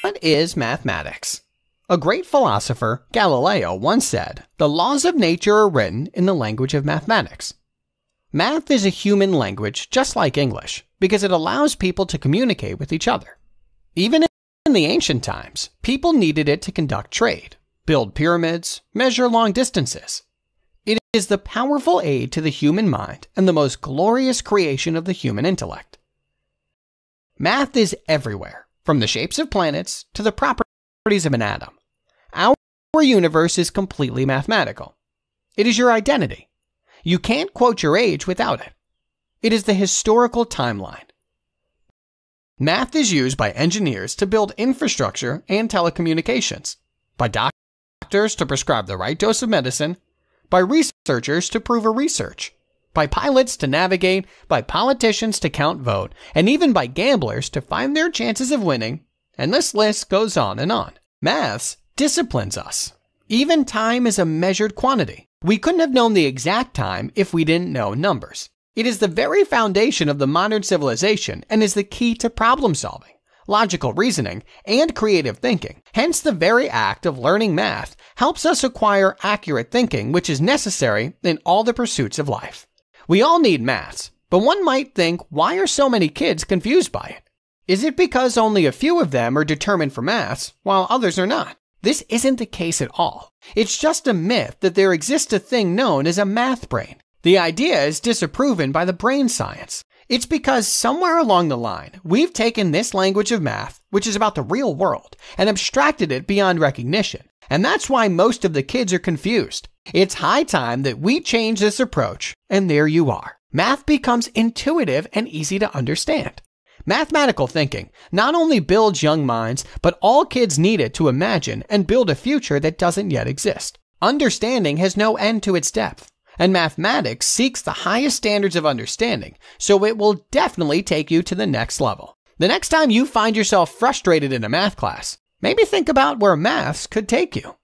What is mathematics? A great philosopher, Galileo, once said, "The laws of nature are written in the language of mathematics." Math is a human language just like English because it allows people to communicate with each other. Even in the ancient times, people needed it to conduct trade, build pyramids, measure long distances. It is the powerful aid to the human mind and the most glorious creation of the human intellect. Math is everywhere, from the shapes of planets to the properties of an atom. Our universe is completely mathematical. It is your identity. You can't quote your age without it. It is the historical timeline. Math is used by engineers to build infrastructure and telecommunications, by doctors to prescribe the right dose of medicine, by researchers to prove a research, by pilots to navigate, by politicians to count vote, and even by gamblers to find their chances of winning, and this list goes on and on. Maths disciplines us. Even time is a measured quantity. We couldn't have known the exact time if we didn't know numbers. It is the very foundation of the modern civilization and is the key to problem solving, logical reasoning, and creative thinking. Hence, the very act of learning math helps us acquire accurate thinking, which is necessary in all the pursuits of life. We all need maths, but one might think, why are so many kids confused by it? Is it because only a few of them are determined for maths, while others are not? This isn't the case at all. It's just a myth that there exists a thing known as a math brain. The idea is disproven by the brain science. It's because somewhere along the line, we've taken this language of math, which is about the real world, and abstracted it beyond recognition. And that's why most of the kids are confused. It's high time that we change this approach, and there you are. Math becomes intuitive and easy to understand. Mathematical thinking not only builds young minds, but all kids need it to imagine and build a future that doesn't yet exist. Understanding has no end to its depth. And mathematics seeks the highest standards of understanding, so it will definitely take you to the next level. The next time you find yourself frustrated in a math class, maybe think about where maths could take you.